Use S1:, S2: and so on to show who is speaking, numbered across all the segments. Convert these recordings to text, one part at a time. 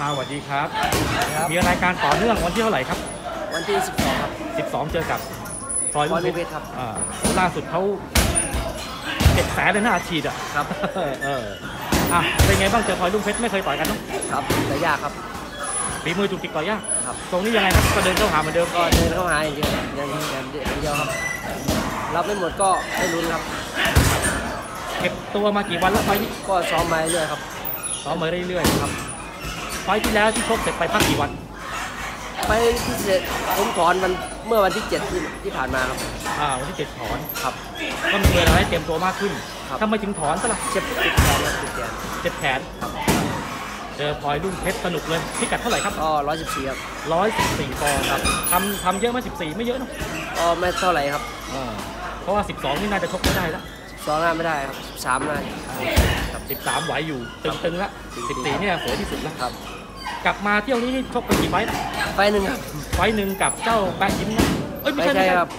S1: สวัสดีครับมีรายการต่อเนื่องวันที่เท่าไหร่ครับ
S2: วันที่12ครับ
S1: 12เจอกับพลอยลูกเพชร
S2: ครับ
S1: ล่าสุดเขา700,000เลยนะอาชีพ
S2: ครับ
S1: เป็นไงบ้างเจอพลอยลูกเพชรไม่เคยต่อยกันต้อง
S2: ครับแต่ยากครับ
S1: ฝีมือจุกจิกต่อยาก
S2: ครับ
S1: ตรงนี้ยังไงครับก็เดินเข้าหาเหมือนเดิม
S2: ก็เดินเข้าหาอย่างเดียวอย่างเดียวครับรับไม่หมดก็ไม่ลุ้นครับ
S1: เก็บตัวมากี่วันแล้วไฟนี้
S2: ก็ซ้อมมาเรื่อยครับ
S1: ซ้อมมาเรื่อยๆครับไฟที่แล้วที่ชกเสร็จไปพักกี่วัน
S2: ไปที่เสร็จผมถอนเมื่อวันที่7ที่ผ่านมาครับ
S1: วันที่7ถอน
S2: ครับ
S1: ก็มีเวลาให้เตรียมตัวมากขึ้นทำไมถึงถอนซะล่ะ
S2: เจ็บแขน
S1: เจ็บแขนเจอพลอยรุ่งเพชรสนุกเลยพิกัดเท่าไหร่ครับ
S2: 114ครับ
S1: 114ปอนด์ครับทำเยอะไหม14ไม่เยอะเนาะ
S2: ไม่เท่าไหร่ครับ
S1: เพราะว่า12นี่น่าจะชกไม่ได้แล้ว
S2: 12ไม่ได้ครับ13ได้
S1: ครับ13ไหวอยู่ตึงๆแล้ว14เนี่ยสวยที่สุดแล้วครับกลับมาเที่ยวนี้ชกไปกี่ไฟล์
S2: ไฟหนึ่งครับ
S1: ไฟหนึ่งกับเจ้าแปะยิ้มนะ
S2: ไม่ใช่ครับ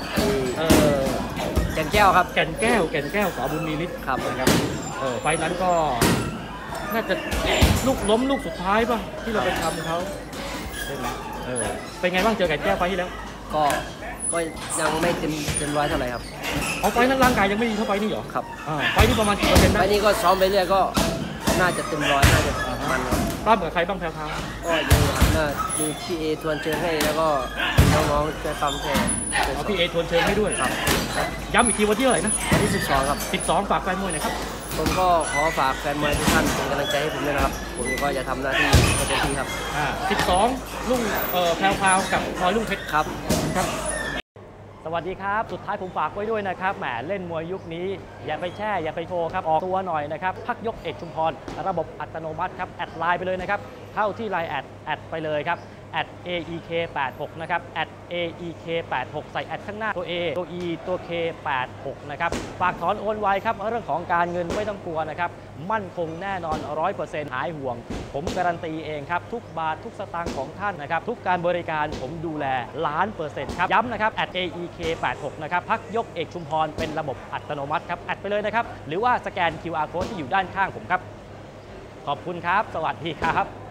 S2: แก่นแก้วครับ
S1: แก่นแก้วสอบุญมีฤทธิ์
S2: ครับ
S1: นะครับไฟนั้นก็น่าจะลูกล้มลูกสุดท้ายป่ะที่เราไปทำเขาใช่ไหมเป็นไงบ้างเจอแก่นแก้วไฟที่แล้ว
S2: ก็ยังไม่เต็มร้อยเท่าไหร่ครับ
S1: ไฟนั้นร่างกายยังไม่ดีเท่าไฟนี่เหรอ
S2: ครับ
S1: ไฟนี้ประมาณกี่เปอร์เซ็นต์ได้
S2: ไฟนี้ก็ซ้อมไปเรื่อยก็น่าจะเต็มร้อยน่าจะมันครับ
S1: ป้ากับใครบ้างแพลว
S2: ก็ยังมีพี่เอทวนเชิญให้แล้วก็น้องๆช่วยปั๊มแทน
S1: พี่เอทวนเชิญให้ด้วย
S2: ครับ
S1: ย้ำอีกทีวันที่เท่าไหร่นะ
S2: วันที่12ครับ
S1: 12ฝากแฟนมวยหน่อยครับ
S2: ผมก็ขอฝากแฟนมวยทุกท่านเป็นกำลังใจให้ผมด้วยนะครับผมก็จะทำหน้าที่ให้เต็มที่ครับ
S1: 12ลุงแพลวกับพลอยลุงเพชร
S2: ครับ
S1: สวัสดีครับสุดท้ายผมฝากไว้ด้วยนะครับแหมเล่นมวยยุคนี้อย่าไปแช่อย่าไปโชว์ครับออกตัวหน่อยนะครับพักยกเอกชุมพรระบบอัตโนมัติครับแอดไลน์ไปเลยนะครับเข้าที่ไลน์แอดไปเลยครับ@aek86 นะครับ@aek86 ใส่แอดข้างหน้าตัว A ตัว E ตัว K86 นะครับฝากถอนโอนไวครับเรื่องของการเงินไม่ต้องกลัวนะครับมั่นคงแน่นอน 100% หายห่วงผมการันตีเองครับทุกบาททุกสตางค์ของท่านนะครับทุกการบริการผมดูแล1,000,000%ครับย้ำนะครับ@aek86 นะครับพักยกเอกชุมพรเป็นระบบอัตโนมัติครับแอดไปเลยนะครับหรือว่าสแกน QR Code ที่อยู่ด้านข้างผมครับขอบคุณครับสวัสดีครับ